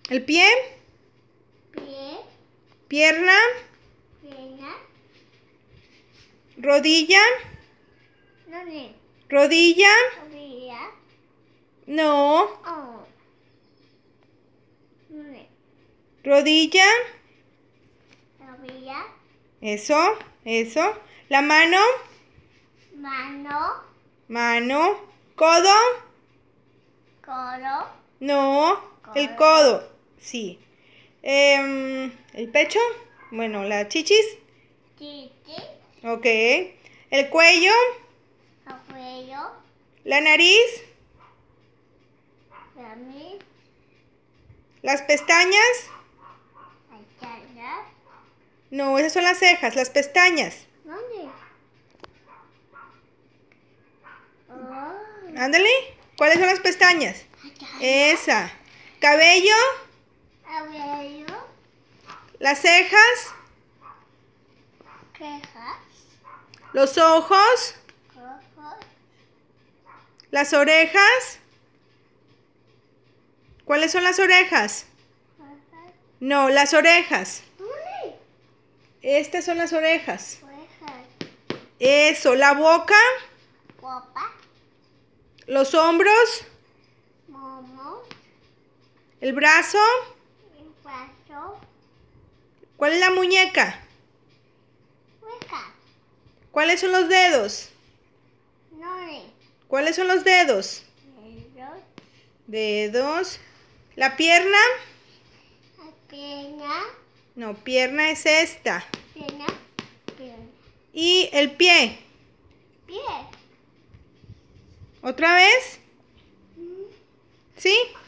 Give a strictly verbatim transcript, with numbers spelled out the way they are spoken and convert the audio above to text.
El pie. Pie. Pierna. Pierna. Rodilla. ¿Dónde? Rodilla. Rodilla. No. Oh. ¿Dónde? Rodilla. Rodilla. Eso, eso. La mano. Mano. Mano. Codo. Codo. No. El codo. Sí. Em, el pecho. Bueno, las chichis. Chichi. Ok. El cuello. Abuelo. La nariz. Rami. Las pestañas. Ayala. No, esas son las cejas. Las pestañas. ¿Dónde? Oh. Ándale. ¿Cuáles son las pestañas? Esa. Cabello. Abuelo. Las cejas. Quejas. Los ojos. Ojos. Las orejas. ¿Cuáles son las orejas? Orejas. No, las orejas. ¿Dónde? Estas son las orejas. Orejas. Eso, la boca. Guapa. Los hombros. Momo. El brazo. El brazo. ¿Cuál es la muñeca? Hueca. ¿Cuáles son los dedos? ¿Dónde? ¿Cuáles son los dedos? Dedos. Dedos. ¿La pierna? La pierna. No, pierna es esta. Pierna. Pierna. Y el pie. Pie. ¿Otra vez? Mm. ¿Sí?